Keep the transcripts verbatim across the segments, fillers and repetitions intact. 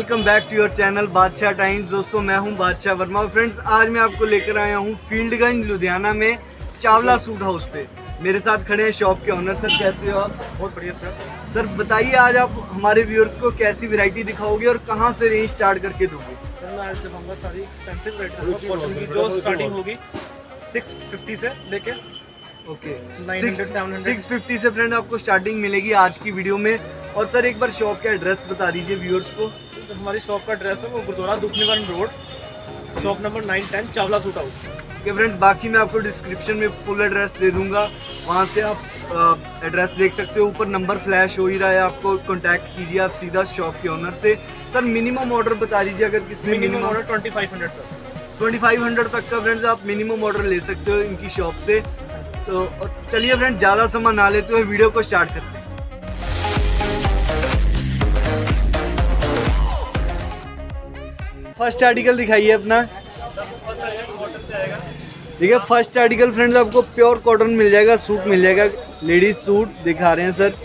Welcome back to your channel Badshah times. दोस्तों मैं हूं बादशाह वर्मा। फ्रेंड्स आज मैं आपको लेकर आया हूं फील्डगंज लुधियाना में चावला सूट हाउस पे। मेरे साथ खड़े हैं शॉप के ऑनर। सर कैसे हो आप? बहुत बढ़िया सर। सर बताइए आज आप हमारे व्यूअर्स को कैसी वैरायटी दिखाओगे और कहां से रेंज स्टार्ट करके दोगे? सर मैं आज दिखाऊंगा सारी एक्सपेंसिव वैरायटी कॉटन की जो स्टार्टिंग होगी सिक्स फिफ्टी से लेके okay nine hundred seven hundred six fifty से फ्रेंड आपको स्टार्टिंग मिलेगी आज की वीडियो में। और सर एक बार शॉप का एड्रेस बता दीजिए व्यूअर्स को। तो हमारी शॉप का एड्रेस है वो Gurudwara Dukhniwaran road, shop number nine ten Chawla suit house. Okay friends बाकी मैं आपको डिस्क्रिप्शन में फुल एड्रेस दे दूंगा, वहाँ से आप एड्रेस देख सकते हो। ऊपर नंबर फ्लैश हो ही रहा है, आपको कांटेक्ट कीजिए आप सीधा शॉप के ऑनर से। सर मिनिमम ऑर्डर बता दीजिए अगर किसी ने minimum order twenty five hundred तक ट्वेंटी फाइव हंड्रेड तक का फ्रेंड्स आप मिनिमम ऑर्डर ले सकते हो इनकी शॉप से। तो चलिए फ्रेंड्स ज़्यादा समय ना लेते हुए वीडियो को स्टार्ट करते हैं। फर्स्ट आर्टिकल दिखाइए अपना। ठीक है फर्स्ट आर्टिकल फ्रेंड्स आपको प्योर कॉटन मिल जाएगा, सूट मिल जाएगा, लेडीज सूट दिखा रहे हैं सर।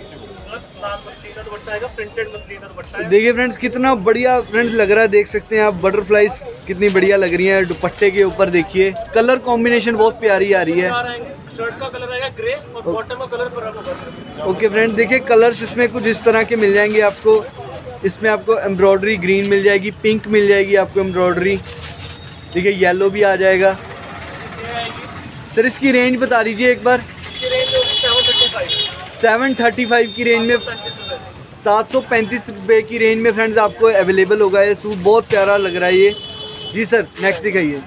देखिए फ्रेंड्स कितना बढ़िया फ्रेंड्स लग रहा है, देख सकते हैं आप बटरफ्लाईज कितनी बढ़िया लग रही है दुपट्टे के ऊपर। देखिए कलर कॉम्बिनेशन बहुत प्यारी आ रही है। शर्ट का कलर आएगा ग्रे और बॉटम का कलर पर्पल। ओके फ्रेंड देखिए कलर्स इसमें कुछ इस तरह के मिल जाएंगे आपको। इसमें आपको एम्ब्रॉयडरी ग्रीन मिल जाएगी, पिंक मिल जाएगी आपको एम्ब्रॉयडरी, ठीक है येलो भी आ जाएगा। सर इसकी रेंज बता दीजिए एक बार। सेवन थर्टी फाइव की रेंज में, सात सौ पैंतीस रुपये की रेंज में फ्रेंड्स आपको अवेलेबल होगा ये सूट। बहुत प्यारा लग रहा है ये। जी सर नेक्स्ट दिखाइए।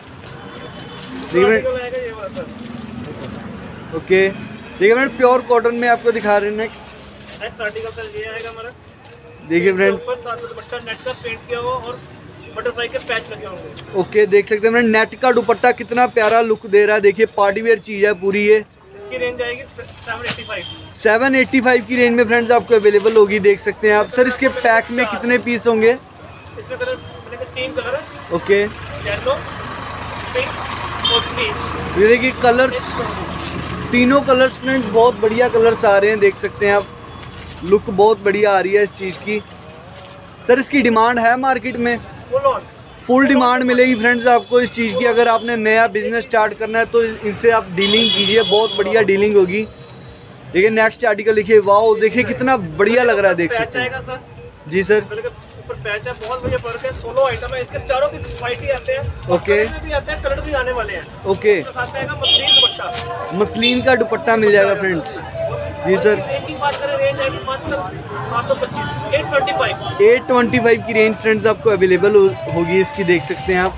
ओके देखिए फ्रेंड प्योर कॉटन में आपको दिखा रहे हैं। नेक्स्ट नेक्स्ट आर्टिकल सर ये आएगा हमारा। देखिए फ्रेंड्स ऊपर साथ में दुपट्टा नेट का पेंट किया हुआ और बटरफ्लाई के पैच लगे होंगे। ओके देख सकते हैं फ्रेंड नेट का दुपट्टा कितना प्यारा लुक दे रहा है। देखिए पार्टी वेयर चीज़ है पूरी ये। इसकी रेंज आएगी seven eighty five. Seven eighty five की रेंज में फ्रेंड्स आपको अवेलेबल होगी, देख सकते हैं आप। सर इसके पैक में कितने पीस होंगे? इसमें कलर तीन कलर है। ओके येलो पिंक और पीच। ये देखिए कलर्स, तीनों कलर्स फ्रेंड्स बहुत बढ़िया कलर्स आ रहे हैं, देख सकते हैं आप। लुक बहुत बढ़िया आ रही है इस चीज़ की। सर इसकी डिमांड है मार्केट में? फुल ऑन फुल डिमांड मिलेगी फ्रेंड्स आपको इस चीज़ की। अगर आपने नया बिजनेस स्टार्ट करना है तो इनसे आप डीलिंग कीजिए, बहुत बढ़िया डीलिंग होगी। देखिए नेक्स्ट आर्टिकल लिखिए। वाओ देखिए कितना बढ़िया लग रहा है, देख सकते हैं। सर जी सर ऊपर पैच है, बहुत बढ़िया फर्क है। सोलो आइटम है, इसके चारों पीस व्हाइट ही आते हैं। ओके भी आते हैं, कलर भी आने वाले हैं। ओके साथ में आएगा मसलिन दुपट्टा। मसलिन का दुपट्टा मिल जाएगा फ्रेंड्स। जी सर रेंज की बात करें रेंज आएगी मात्र पाँच सौ पच्चीस eight twenty five. Eight twenty five की रेंज फ्रेंड्स आपको अवेलेबल हो, होगी इसकी, देख सकते हैं आप।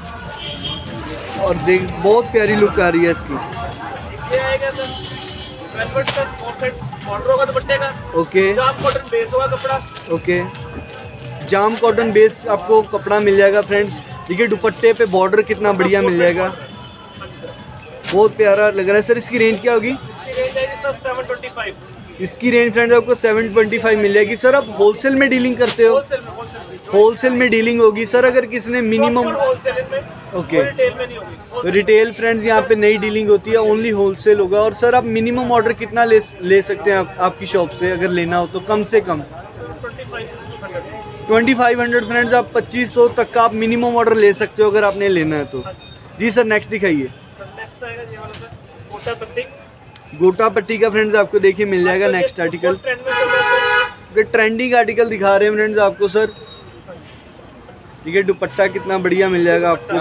और देख बहुत प्यारी लुक आ रही है इसकी। ये आएगा सर वेलवेट का ऑफसेट बॉर्डर होगा दुपट्टे का। ओके जाम कॉटन बेस होगा कपड़ा। ओके जाम कॉटन बेस आपको कपड़ा मिल जाएगा फ्रेंड्स। देखिए दुपट्टे पे बॉर्डर कितना बढ़िया मिल जाएगा, बहुत प्यारा लग रहा है। सर इसकी रेंज क्या होगी? इसकी रेंज आएगी सर सेवन ट्वेंटी फाइव। इसकी रेंज फ्रेंड्स आपको सेवन ट्वेंटी फाइव मिल जाएगी। सर आप होलसेल में डीलिंग करते हो? होलसेल में होलसेल होलसेल में डीलिंग होगी। सर अगर किसी ने मिनिमम होलसेल में ओके रिटेल में नहीं होगी। रिटेल फ्रेंड्स यहाँ पे नई डीलिंग होती है, ओनली होलसेल होगा। और सर आप मिनिमम ऑर्डर कितना ले ले सकते हैं आप, आपकी शॉप से अगर लेना हो तो? कम से कम ट्वेंटी फाइव हंड्रेड फ्रेंड्स आप पच्चीस सौ तक का आप मिनिमम ऑर्डर ले सकते हो अगर आपने लेना है तो। जी सर नेक्स्ट दिखाइए। नेक्स्ट आएगा ये वाला सर गोटा पट्टी। गोटा पट्टी का फ्रेंड्स आपको देखिए मिल जाएगा। नेक्स्ट आर्टिकल ट्रेंडिंग आर्टिकल दिखा रहे हैं फ्रेंड्स आपको सर। ठीक है दुपट्टा कितना बढ़िया मिल जाएगा आपको।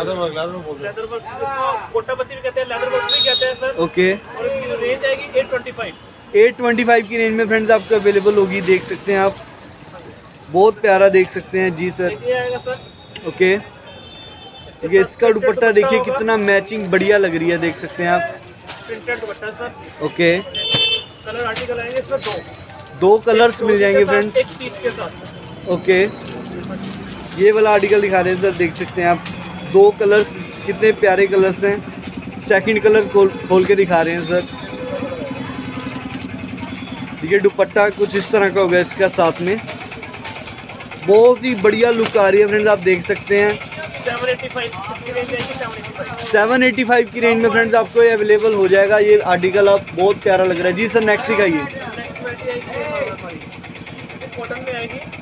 गोटा पट्टी भी कहते हैं, लेदर वर्क भी कहते हैं सर। ओके और इसकी जो रेंज आएगी eight twenty five. Eight twenty five की रेंज में फ्रेंड्स आपको अवेलेबल होगी, देख सकते हैं आप। बहुत प्यारा देख सकते हैं। जी सर ये आएगा सर। ओके ठीक है इसका दुपट्टा देखिए कितना मैचिंग बढ़िया लग रही है, देख सकते हैं आप। Printed dupatta sir. Okay colour article आएंगे इसमें दो दो कलर्स मिल जाएंगे फ्रेंड्स। एक पीस के साथ। ओके ये वाला आर्टिकल दिखा रहे हैं सर, देख सकते हैं आप। दो कलर्स कितने प्यारे कलर्स हैं। सेकंड कलर खोल खोल के दिखा रहे हैं सर। ठीक है दुपट्टा कुछ इस तरह का होगा इसका साथ में, बहुत ही बढ़िया लुक आ रही है फ्रेंड्स, आप देख सकते हैं। सेवन एटी फाइव की रेंज आएगी। Seven eighty five seven eighty five की रेंज में फ्रेंड्स आपको ये अवेलेबल हो जाएगा ये आर्टिकल। आप बहुत प्यारा लग रहा है। जी सर नेक्स्ट दिखाइए। नेक्स्ट आएगी कॉटन में आएगी।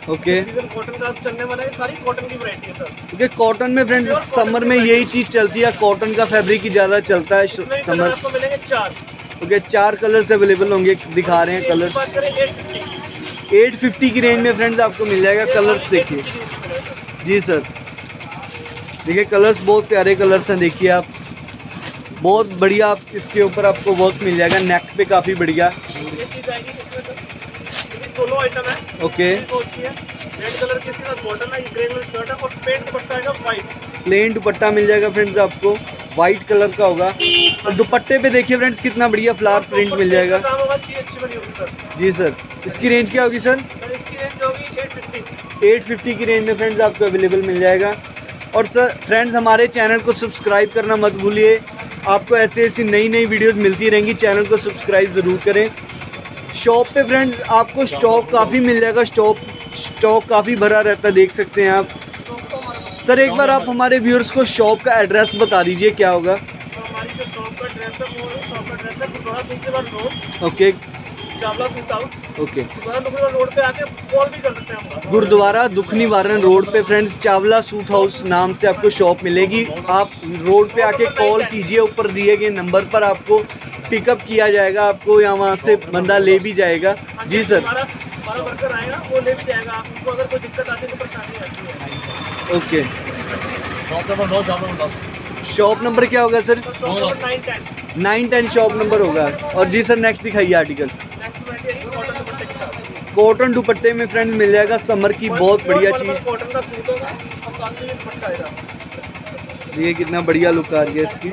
ओके सीजन कॉटन का चलने वाला है, सारी कॉटन की वैरायटी है सर। क्योंकि कॉटन में फ्रेंड्स समर में यही चीज़ चलती है, कॉटन का फैब्रिक ही ज़्यादा चलता है इसमें कलर समर। आपको मिलेंगे चार। ओके चार कलर्स अवेलेबल होंगे, दिखा रहे हैं कलर्स। बात करें एट फिफ्टी एट फिफ्टी की रेंज में फ्रेंड्स आपको मिल जाएगा। कलर्स देखिए जी सर, देखिए कलर्स बहुत प्यारे कलर्स हैं, देखिए आप बहुत बढ़िया। आप इसके ऊपर आपको वर्क मिल जाएगा, नेक पे काफ़ी बढ़िया। ये चीज आएगी इसमें सर, ये सोलो आइटम है। ओके रेड कलर के साथ बॉटम है, ग्रे कलर शर्ट है और पेंट दुपट्टा आएगा व्हाइट। प्लेन दुपट्टा मिल जाएगा फ्रेंड्स आपको, वाइट कलर का होगा। और दुपट्टे पे देखिए फ्रेंड्स कितना बढ़िया फ्लावर प्रिंट मिल जाएगा। काम होगा, चीज अच्छी बनी होगी सर। जी सर, इसकी रेंज क्या होगी सर? सर इसकी रेंज होगी एट फिफ्टी। एट फिफ्टी की रेंज में फ्रेंड्स आपको अवेलेबल मिल जाएगा। और सर फ्रेंड्स हमारे चैनल को सब्सक्राइब करना मत भूलिए, आपको ऐसी ऐसी नई नई वीडियोस मिलती रहेंगी, चैनल को सब्सक्राइब ज़रूर करें। शॉप पे फ्रेंड्स आपको स्टॉक काफ़ी मिल जाएगा, स्टॉक स्टॉक काफ़ी भरा रहता है, देख सकते हैं आप। सर एक बार आप हमारे व्यूअर्स को शॉप का एड्रेस बता दीजिए, क्या होगा? तो हमारी जो शॉप का एड्रेस है वो शॉप का एड्रेस है Gurudwara Dukhniwaran road, okay Chawla suit house. Okay Gurudwara Dukhniwaran road पे आके कॉल भी कर सकते हैं हम। गुरुद्वारा दुखनीवारन रोड पे फ्रेंड्स चावला सूट हाउस नाम से आपको शॉप मिलेगी। आप रोड पे आके कॉल कीजिए, ऊपर दिए गए नंबर पर आपको पिकअप किया जाएगा, आपको यहाँ वहाँ से बंदा ले भी जाएगा। जी सर, हमारा हमारा वर्कर आएगा, वो ले भी जाएगा। आपको अगर कोई दिक्कत आती है तो परेशानी आती है। ओके शॉप नंबर नौ, शॉप नंबर शॉप नंबर क्या होगा sir? Nine ten. Nine ten shop number होगा। और जी सर नेक्स्ट दिखाइए आर्टिकल। नेक्स्ट वैरायटी है कॉटन दुपट्टे के साथ। कॉटन दुपट्टे में फ्रेंड्स मिल जाएगा समर की बहुत बढ़िया चीज़। कॉटन का सूट होगा और साथ में दुपट्टा आएगा। ये कितना बढ़िया लुक आ रही है इसकी।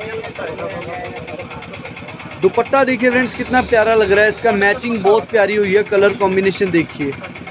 दुपट्टा देखिए फ्रेंड्स कितना प्यारा लग रहा है, इसका मैचिंग बहुत प्यारी हुई है, कलर कॉम्बिनेशन देखिए।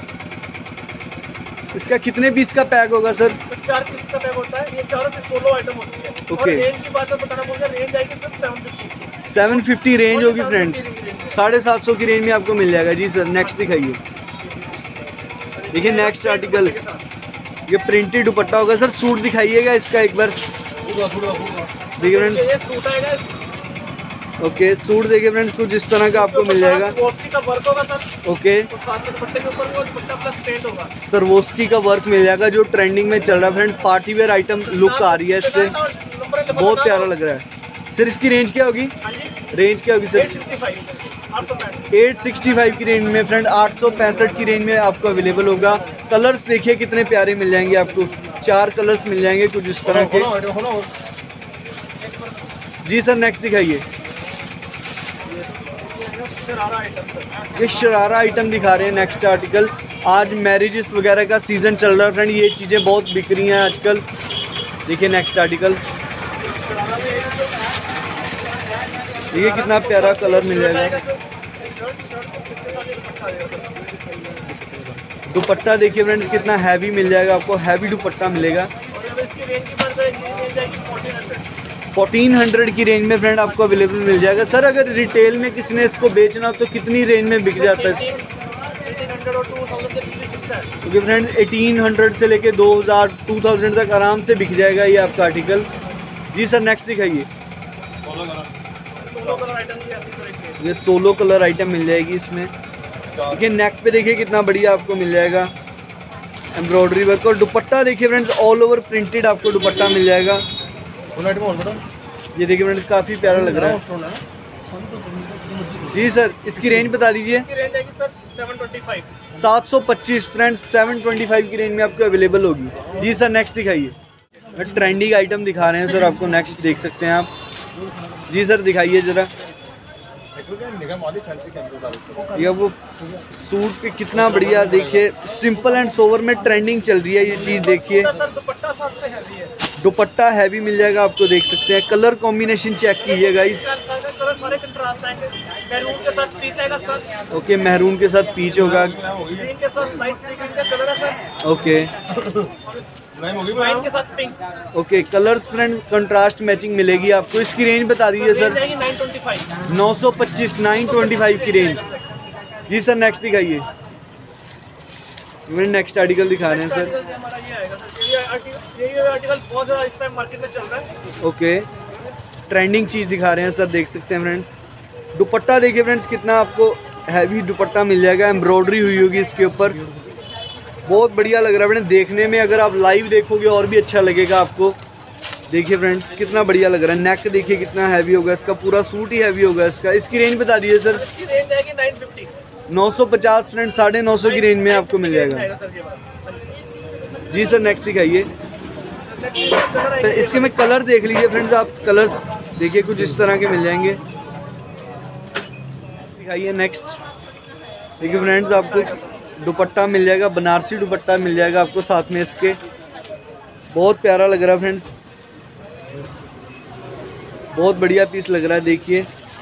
इसका कितने पीस का पैक होगा सर? तो चार पीस का पैक होता है, ये चारों पीस सोलो आइटम होती है। ओके। और रेंज की बात मैं बताना भूल गया, रेंज आएगी sir seven fifty. Seven fifty range होगी फ्रेंड्स, साढ़े सात सौ की रेंज में आपको मिल जाएगा। जी सर नेक्स्ट दिखाइए। देखिए नेक्स्ट आर्टिकल, ये प्रिंटेड दुपट्टा होगा। सर सूट दिखाइएगा इसका एक बार। देखिए फ्रेंड्स, ये सूट आएगा। ओके सूट देखिए फ्रेंड्स कुछ इस तरह का आपको मिल जाएगा। सर्वोस्की का वर्क होगा सर। ओके तो साथ में दुपट्टे के ऊपर वो दुपट्टा प्लस पेंट होगा। सर्वोस्की का वर्क मिल जाएगा जो ट्रेंडिंग में चल रहा है friends, party wear item look आ रही है इससे, बहुत प्यारा लग रहा है। सर इसकी रेंज क्या होगी? रेंज क्या होगी सर? एट सिक्सटी फाइव की रेंज में फ्रेंड, आठ सौ पैंसठ की रेंज में आपको अवेलेबल होगा। कलर्स देखिए कितने प्यारे मिल जाएंगे आपको, चार कलर्स मिल जाएंगे कुछ इस तरह के। जी सर नेक्स्ट दिखाइए। ये शरारा आइटम दिखा रहे हैं नेक्स्ट आर्टिकल। आज मैरिजेस वगैरह का सीज़न चल रहा है फ्रेंड, ये चीज़ें बहुत बिक रही हैं आजकल। देखिए नेक्स्ट आर्टिकल, देखिए कितना प्यारा कलर मिल जाएगा। दुपट्टा देखिए फ्रेंड्स कितना हैवी मिल जाएगा आपको, हैवी दुपट्टा मिलेगा। फोर्टीन हंड्रेड की रेंज में फ्रेंड आपको अवेलेबल मिल जाएगा। सर अगर रिटेल में किसी ने इसको बेचना हो तो कितनी रेंज में बिक जाता है? क्योंकि फ्रेंड एटीन हंड्रेड से लेके दो हज़ार टू थाउजेंड तक आराम से बिक जाएगा ये आपका आर्टिकल। जी सर नेक्स्ट दिखाइए। ये सोलो कलर आइटम मिल जाएगी इसमें। देखिए नेक पे देखिए कितना बढ़िया आपको मिल जाएगा एम्ब्रॉयडरी वर्क। और दुपट्टा देखिए फ्रेंड्स ऑल ओवर प्रिंटेड आपको दुपट्टा मिल जाएगा। ये देखिए फ्रेंड्स काफ़ी प्यारा लग रहा है। जी सर इसकी रेंज बता दीजिए। सात सौ पच्चीस फ्रेंड्स, सेवन ट्वेंटी फाइव की रेंज में आपको अवेलेबल होगी। जी सर नेक्स्ट दिखाइए। ट्रेंडिंग आइटम दिखा रहे हैं सर आपको, नेक्स्ट देख सकते हैं आप। जी सर दिखाइए ज़रा। ये वो सूट पे कितना बढ़िया, देखिए सिंपल एंड सोवर में ट्रेंडिंग चल रही है ये चीज़। देखिए दुपट्टा हैवी मिल जाएगा आपको, देख सकते हैं। कलर कॉम्बिनेशन चेक कीजिएगा इस। ओके महरून के साथ पीच होगा। Okay okay colours friend contrast matching मिलेगी आपको। इसकी रेंज बता दीजिए सर। नौ सौ पच्चीस, नाइन ट्वेंटी फाइव की रेंज। जी सर नेक्स्ट दिखाइए। नेक्स्ट आर्टिकल दिखा रहे हैं सर। ओके ट्रेंडिंग चीज़ दिखा रहे हैं सर, देख सकते हैं फ्रेंड्स। दुपट्टा देखिए फ्रेंड्स कितना आपको हैवी दुपट्टा मिल जाएगा, एम्ब्रॉयडरी हुई होगी इसके ऊपर। बहुत बढ़िया लग रहा है फ्रेंड्स देखने में, अगर आप लाइव देखोगे और भी अच्छा लगेगा आपको। देखिए फ्रेंड्स कितना बढ़िया लग रहा है, नेक देखिए कितना हैवी होगा इसका, पूरा सूट ही हैवी होगा इसका। इसकी रेंज बता दीजिए सर। इसकी रेंज आएगी नाइन फिफ्टी, नौ सौ पचास फ्रेंड्स, साढ़े नौ सौ की रेंज में आपको मिल जाएगा। जी सर नेक्स्ट दिखाइए। तो इसके में कलर देख लीजिए फ्रेंड्स, आप कलर देखिए कुछ इस तरह के मिल जाएंगे। दिखाइए नेक्स्ट। देखिए फ्रेंड्स आपको दुपट्टा मिल जाएगा, बनारसी दुपट्टा मिल जाएगा आपको साथ में इसके, बहुत प्यारा लग रहा है फ्रेंड्स, बहुत बढ़िया पीस लग रहा है। देखिए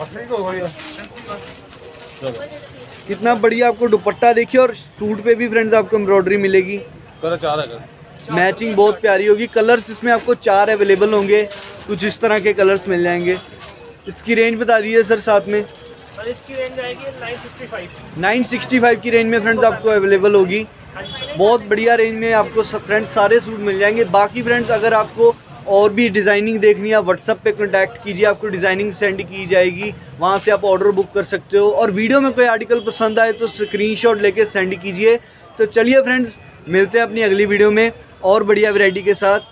कितना बढ़िया आपको दुपट्टा देखिए, और सूट पे भी फ्रेंड्स आपको एम्ब्रॉयडरी मिलेगी, मैचिंग बहुत प्यारी होगी। कलर्स इसमें आपको चार अवेलेबल होंगे, कुछ इस तरह के कलर्स मिल जाएंगे। इसकी रेंज बता दीजिए सर साथ में। सर इसकी रेंज आएगी nine sixty five, nine sixty five की रेंज में फ्रेंड्स आपको अवेलेबल होगी। बहुत बढ़िया रेंज में आपको फ्रेंड्स सारे सूट मिल जाएंगे। बाकी फ्रेंड्स अगर आपको और भी डिज़ाइनिंग देखनी है, व्हाट्सएप पे कांटेक्ट कीजिए, आपको डिज़ाइनिंग सेंड की जाएगी, वहाँ से आप ऑर्डर बुक कर सकते हो। और वीडियो में कोई आर्टिकल पसंद आए तो स्क्रीनशॉट लेके सेंड कीजिए। तो चलिए फ्रेंड्स मिलते हैं अपनी अगली वीडियो में और बढ़िया वैरायटी के साथ।